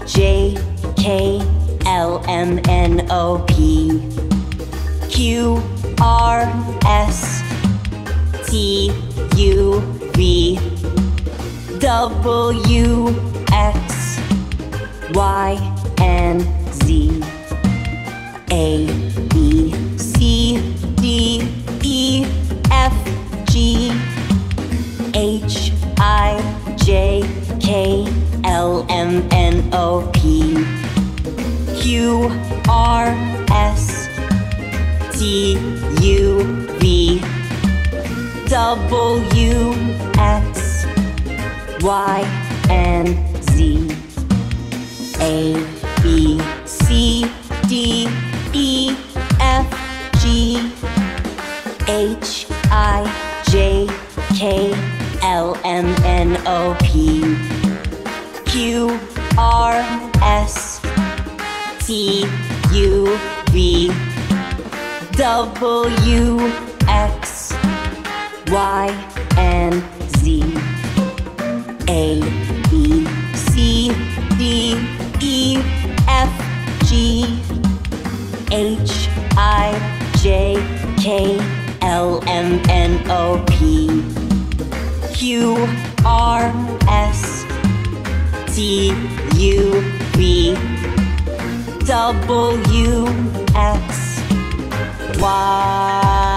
J, K, L, M, N, O, P, Q, R, S, T, U, V, W, X, Y, and Z, A, B, C, D, E, F, G, H, I, J, K, L, M, N, O, P, Q, R, S, T, U, V, W, X, Y, and Z, A, B, C, D, E, F, G, H, I, J, K, L, M, N, O, P, Q, R, S, T, U, V, W, X, Y, and Z, A, B, C, D, E, F, G, H, I, J, K, L, M, N, O, P, Q, R, S, T, U, V, W, X, Y.